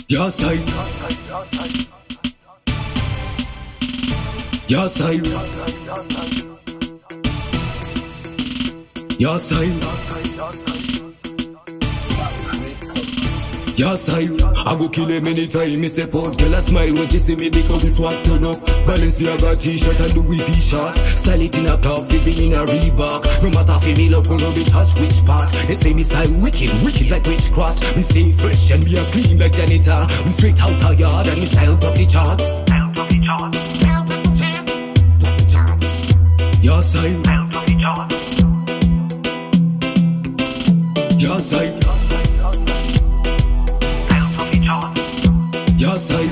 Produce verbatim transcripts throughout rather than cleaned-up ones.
Your side. Your side. Your side. Your side. I go kill him anytime, me step out. Girl a smile when she see me because this one turn up. Balenciaga t-shirt and Louis V shorts. Style it in a Clarks, it be in a Reebok. No matter if me look, gonna be touch which part. They say me style wicked, wicked like witchcraft. Me stay fresh and me a clean like janitor. Me straight out a yard and me style top the charts. Style top the charts. Style top the charts. Top the charts. Your side. Style top the charts. Your side. Your side.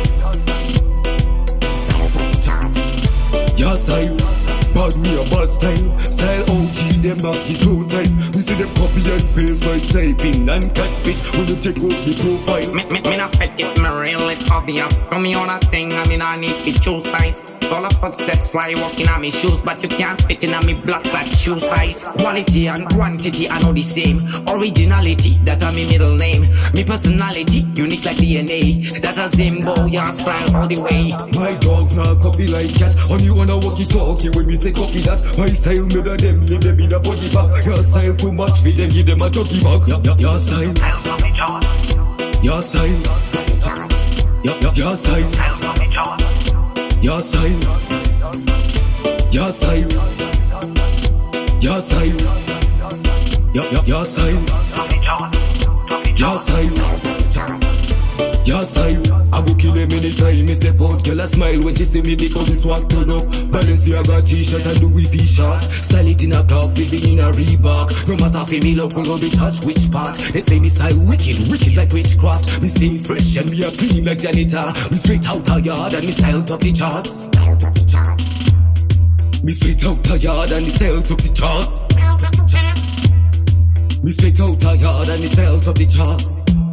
Your side. Bad me a bad style. Style O G, them back the clone type. Me see them copy and paste my typing and catfish when you take out the profile. Me, me, me not fake it, me real, it's obvious. Come me on a thing, I mean I need to choose sides. All of footsteps fly walking on me shoes, but you can't fit in on me black like shoe size. Quality and quantity are not the same. Originality, that are me middle name. Me personality, unique like D N A. That a Zimbo, your style all the way. My dogs not copy like cats. On you wanna walk it talkie when we say copy that. My style made of them, leave them in a body back. Your style too much for them, give them a turkey back. Your, your, your style. Your style. Your, your, your style. Your side. Your side. Your side. Your, your, your side. Your side. Your side. I go kill him anytime, me step out. Girl a smile when she see me because this one turn up. Balenciaga t-shirt and Louis V shorts. Style it in a Clarks, it be in a Reebok. No matter if me look, gonna be touch which part. They say me style wicked, wicked like witchcraft. Me stay fresh and me a clean like janitor. Me straight out a yard and me style top the charts. Style top the charts. Me straight out a yard and me style top the charts. Me straight out a yard and me style top the charts.